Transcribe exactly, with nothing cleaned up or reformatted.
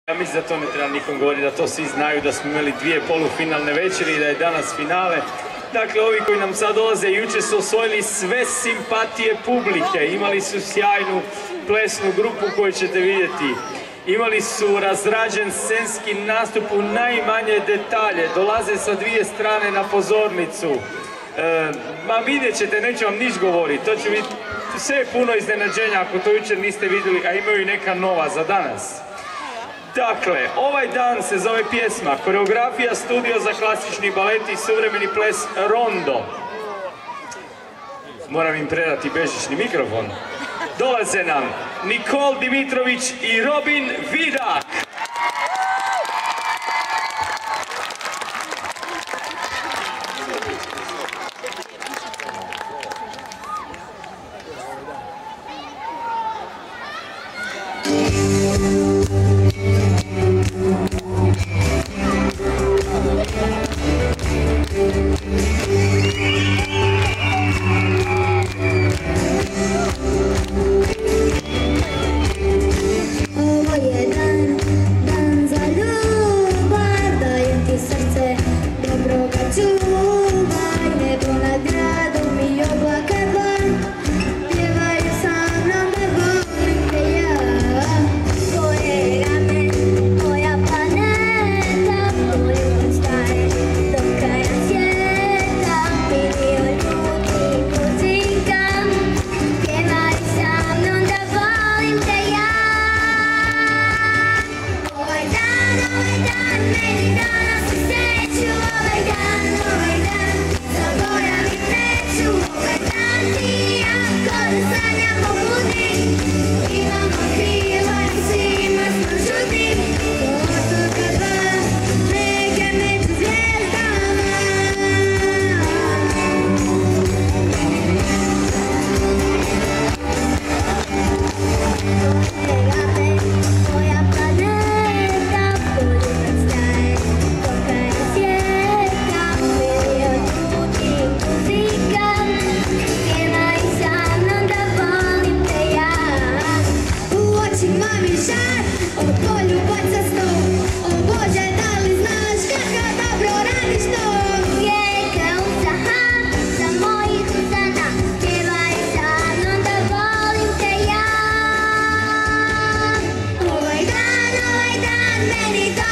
Ja mislim da to ne treba nikom govoriti, da to svi znaju, da smo imali dvije polufinalne večeri i da je danas finale. Dakle, ovi koji nam sad dolaze, jučer su osvojili sve simpatije publike. Imali su sjajnu plesnu grupu koju ćete vidjeti. Imali su razrađen scenski nastup u najmanje detalje. Dolaze sa dvije strane na pozornicu. E, ma vidjet ćete, neću vam niš govoriti. To će biti sve puno iznenađenja ako to jučer niste vidjeli, a imaju i neka nova za danas. Dakle, ovaj dan se zove pjesma Koreografija studio za klasični balet i suvremeni ples Rondo. Moram im predati bežični mikrofon. Dolaze nam Nicole Dimitrović i Robin Vidak. Many